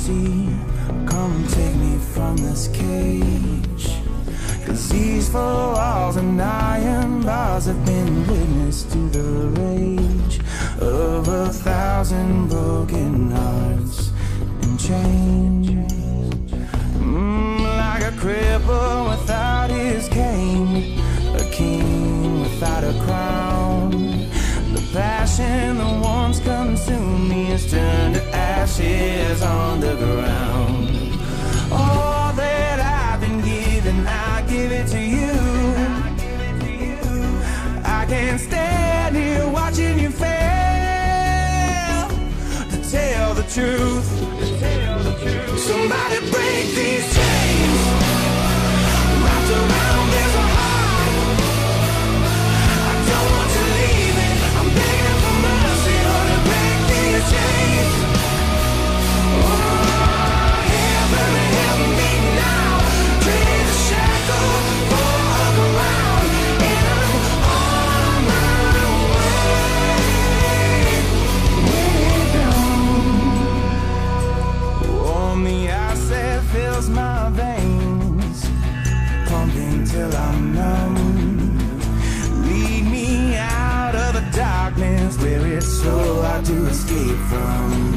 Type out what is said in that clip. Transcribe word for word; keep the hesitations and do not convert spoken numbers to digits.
mercy, come take me from this cage. Cause these four walls and iron bars have been witness to the rage of a thousand broken hearts and chains. Mm, like a cripple without his cane, a king without a crown. The passion that once consumed me has turned to ashes on the ground. All that I've been given, I give it to you. I can't stand here watching you fail to tell the truth. Somebody break these chains wrapped around this heart. I don't want you leaving, I'm begging for mercy. Honey, break these chains. Oh, heaven, help me now. Trade the shackles for a crown, and I'm on my way, way down. Warm the ice that fills my veins, pumping till I'm numb. Lead me out of the darkness where it's so hard to escape from.